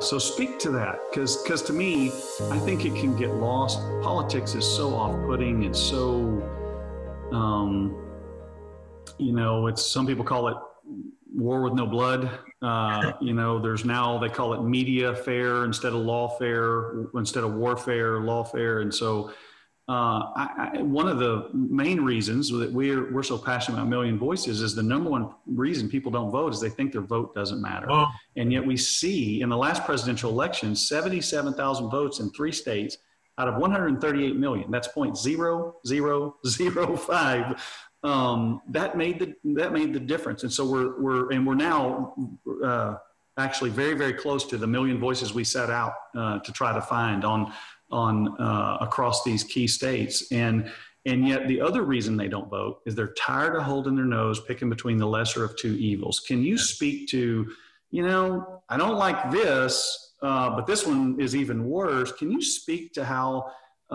So speak to that, because to me, I think it can get lost. Politics is so off-putting. It's so, it's, some people call it war with no blood. There's now, they call it media fair instead of lawfare, instead of warfare, lawfare. And so one of the main reasons that we're so passionate about Million Voices is the number one reason people don't vote is they think their vote doesn't matter. Oh. And yet we see in the last presidential election, 77,000 votes in 3 states out of 138 million. That's 0.0005. That made the difference. And so we're now actually very, very close to the Million Voices we set out to try to find on across these key states. And yet the other reason they don't vote is they're tired of holding their nose, picking between the lesser of two evils. Can you speak to, I don't like this, but this one is even worse. Can you speak to how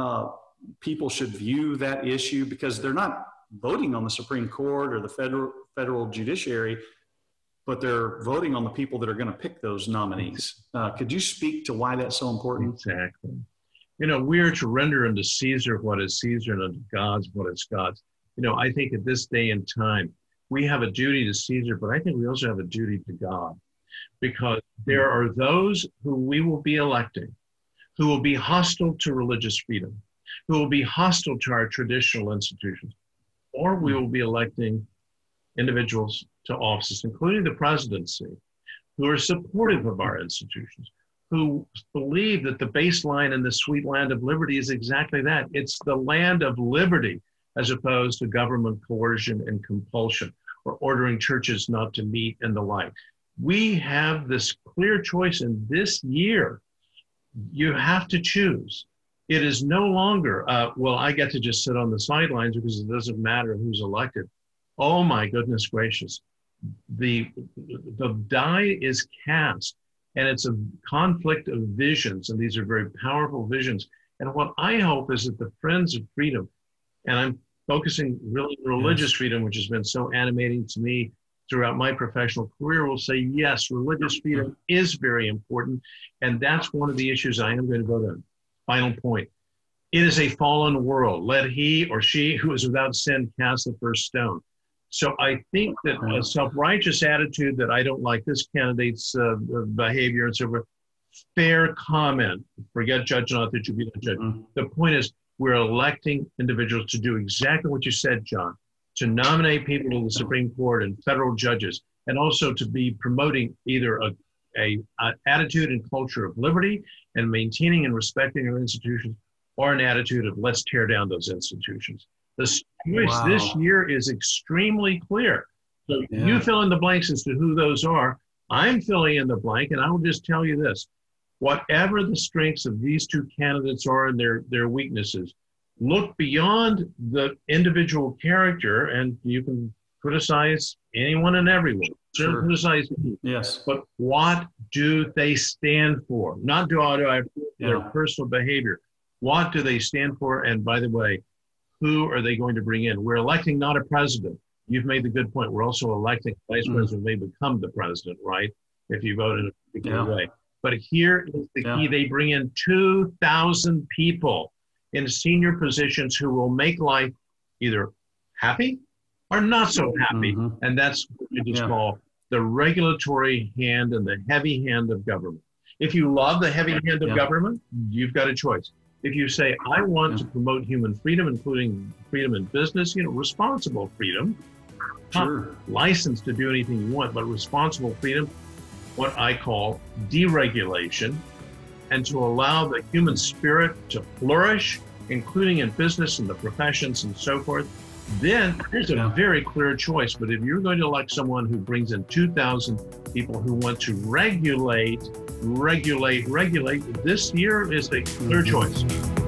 people should view that issue? Because they're not voting on the Supreme Court or the federal judiciary, but they're voting on the people that are going to pick those nominees. Could you speak to why that's so important? Exactly. We are to render unto Caesar what is Caesar and unto God's what is God's. I think at this day and time, we have a duty to Caesar, but I think we also have a duty to God, because there are those who we will be electing who will be hostile to religious freedom, who will be hostile to our traditional institutions, or we will be electing individuals to offices, including the presidency, who are supportive of our institutions, who believe that the baseline in the sweet land of liberty is exactly that. It's the land of liberty, as opposed to government coercion and compulsion, or ordering churches not to meet and the like. We have this clear choice in this year. You have to choose. It is no longer, I get to just sit on the sidelines because it doesn't matter who's elected. Oh my goodness gracious. The die is cast, and it's a conflict of visions, and these are very powerful visions. And what I hope is that the Friends of Freedom, and I'm focusing really on religious freedom, which has been so animating to me throughout my professional career, will say, yes, religious freedom is very important. And that's one of the issues I am going to vote on. Final point. It is a fallen world. Let he or she who is without sin cast the first stone. So I think that a self-righteous attitude that I don't like this candidate's behavior and so forth, fair comment. Forget judge not that you be not judged. The point is, we're electing individuals to do exactly what you said, John, to nominate people to the Supreme Court and federal judges, and also to be promoting either a attitude and culture of liberty and maintaining and respecting our institutions, or an attitude of let's tear down those institutions. The choice this year is extremely clear. So you fill in the blanks as to who those are. I'm filling in the blank, and I will just tell you this. Whatever the strengths of these two candidates are and their weaknesses, look beyond the individual character, and you can criticize anyone and everyone. Sure. Criticize me. Yes. But what do they stand for? Not do I approve their personal behavior. What do they stand for? And by the way, who are they going to bring in? We're electing not a president. You've made the good point. We're also electing a vice president who may become the president, right? If you vote in a particular way. But here is the key. They bring in 2,000 people in senior positions who will make life either happy or not so happy. And that's what we just call the regulatory hand and the heavy hand of government. If you love the heavy hand of government, you've got a choice. If you say, I want to promote human freedom, including freedom in business, responsible freedom, not license to do anything you want, but responsible freedom, what I call deregulation, and to allow the human spirit to flourish, including in business and the professions and so forth, then there's a very clear choice. But if you're going to elect someone who brings in 2,000 people who want to regulate, this year is a clear choice.